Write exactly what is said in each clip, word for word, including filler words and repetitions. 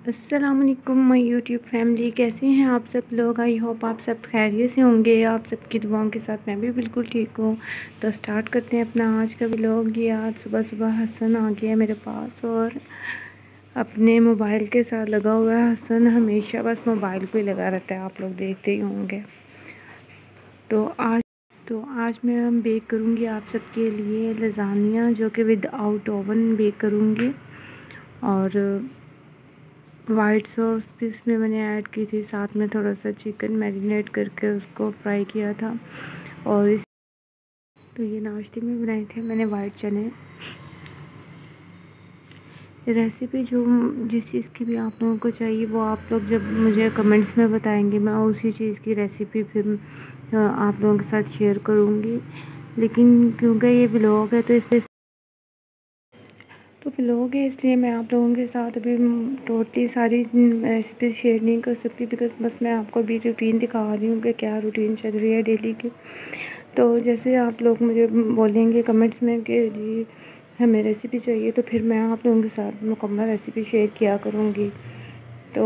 अस्सलाम वालेकुम my YouTube family, कैसे हैं आप सब लोग। आई होप आप सब खैरियत से होंगे। आप सबकी दुआओं के साथ मैं भी बिल्कुल ठीक हूँ। तो स्टार्ट करते हैं अपना आज का व्लॉग। ये आज सुबह सुबह हसन आ गया मेरे पास और अपने मोबाइल के साथ लगा हुआ है। हसन हमेशा बस मोबाइल पे ही लगा रहता है, आप लोग देखते ही होंगे। तो आज तो आज मैं हम बेक करूँगी आप सबके लिए लज़ानिया, जो कि विदाउट ओवन बेक करूँगी। और वाइट सॉस भी इसमें मैंने ऐड की थी, साथ में थोड़ा सा चिकन मैरिनेट करके उसको फ्राई किया था। और इस तो ये नाश्ते में बनाए थे मैंने वाइट चने। रेसिपी जो जिस चीज़ की भी आप लोगों को चाहिए वो आप लोग जब मुझे कमेंट्स में बताएंगे, मैं उसी चीज़ की रेसिपी फिर आप लोगों के साथ शेयर करूँगी। लेकिन क्योंकि ये व्लॉग है तो इसलिए तो व्लॉग है इसलिए मैं आप लोगों के साथ अभी टोटली सारी रेसिपी शेयर नहीं कर सकती, बिकॉज़ बस मैं आपको अभी रूटीन दिखा रही हूँ कि क्या रूटीन चल रही है डेली की। तो जैसे आप लोग मुझे बोलेंगे कमेंट्स में कि जी हमें रेसिपी चाहिए, तो फिर मैं आप लोगों के साथ मुकम्मल रेसिपी शेयर किया करूँगी। तो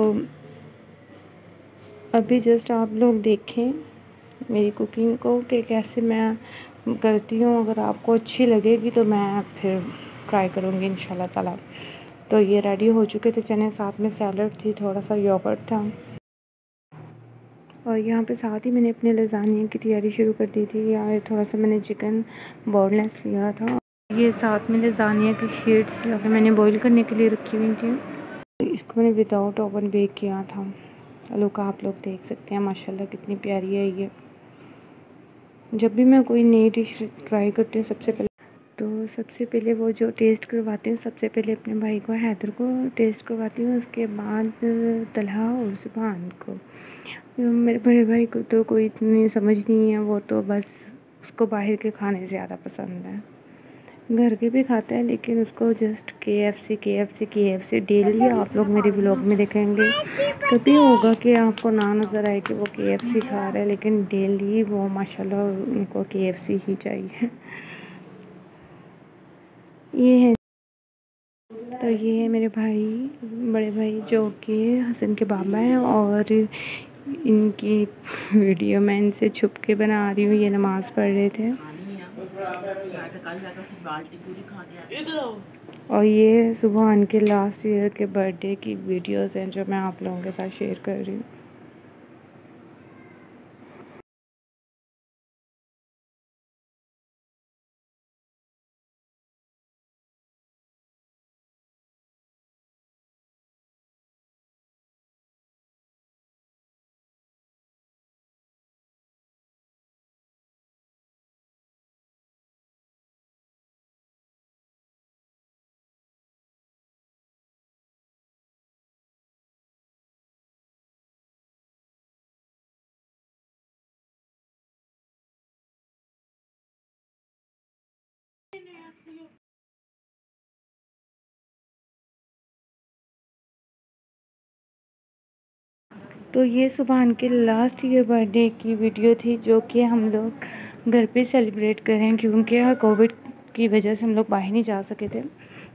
अभी जस्ट आप लोग देखें मेरी कुकिंग को कि कैसे मैं करती हूँ। अगर आपको अच्छी लगेगी तो मैं फिर ट्राई करूँगी इंशाल्लाह ताला। तो ये रेडी हो चुके थे चने, साथ में सैलड थी, थोड़ा सा योगर्ट था। और यहाँ पे साथ ही मैंने अपने लज़ानिया की तैयारी शुरू कर दी थी। यार थोड़ा सा मैंने चिकन बोनलेस लिया था। ये साथ में लज़ानिया की शीट्स लगे मैंने बॉईल करने के लिए रखी हुई थी। इसको मैंने विदाउट ओवन बेक किया था। लुक आप लोग देख सकते हैं माशाल्लाह कितनी प्यारी है ये। जब भी मैं कोई नई डिश ट्राई करती हूँ सबसे पहले तो सबसे पहले वो जो टेस्ट करवाती हूँ, सबसे पहले अपने भाई को हैदर को टेस्ट करवाती हूँ, उसके बाद तलहा और सुभान को। मेरे बड़े भाई को तो कोई इतनी समझ नहीं है, वो तो बस उसको बाहर के खाने ज़्यादा पसंद है। घर के भी खाता है लेकिन उसको जस्ट के एफ सी के एफ सी के एफ सी डेली आप लोग मेरे ब्लॉग में देखेंगे। कभी होगा कि आपको ना नज़र आए कि वो के एफ सी खा रहा है, लेकिन डेली वो माशाल्लाह उनको के एफ सी ही चाहिए। ये है तो ये है मेरे भाई, बड़े भाई, जो कि हसन के बाबा हैं। और इनकी वीडियो मैं इनसे छुप के बना रही हूँ। ये नमाज़ पढ़ रहे थे। और ये सुभान के लास्ट ईयर के बर्थडे की वीडियोस हैं जो मैं आप लोगों के साथ शेयर कर रही हूँ। तो ये सुभान के लास्ट ईयर बर्थडे की वीडियो थी, जो कि हम लोग घर पे सेलिब्रेट करें क्योंकि कोविड की वजह से हम लोग बाहर नहीं जा सके थे।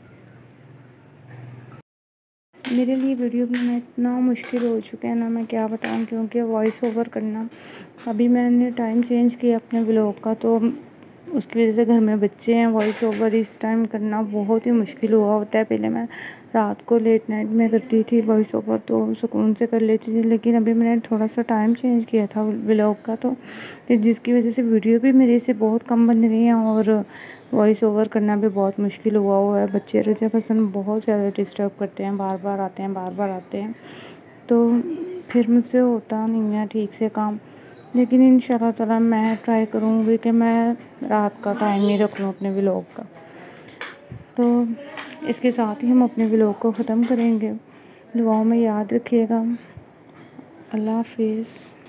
मेरे लिए वीडियो बनाना इतना मुश्किल हो चुका है ना, मैं क्या बताऊं, क्योंकि वॉइस ओवर करना, अभी मैंने टाइम चेंज किया अपने व्लॉग का, तो उसकी वजह से घर में बच्चे हैं, वॉइस ओवर इस टाइम करना बहुत ही मुश्किल हुआ होता है। पहले मैं रात को लेट नाइट में करती थी वॉइस ओवर, तो सुकून से कर लेती थी, लेकिन अभी मैंने थोड़ा सा टाइम चेंज किया था व्लॉग का, तो जिसकी वजह से वीडियो भी मेरे से बहुत कम बन रही हैं और वॉइस ओवर करना भी बहुत मुश्किल हुआ हुआ है। बच्चे रजा पसंद बहुत ज़्यादा डिस्टर्ब करते हैं, बार बार आते हैं बार बार आते हैं, तो फिर मुझसे होता नहीं है ठीक से काम। लेकिन इंशाल्लाह ताला मैं ट्राई करूँगी कि मैं रात का टाइम नहीं रख लूँ अपने व्लॉग का। तो इसके साथ ही हम अपने व्लॉग को ख़त्म करेंगे। दुआओं में याद रखिएगा। अल्लाह हाफिज़।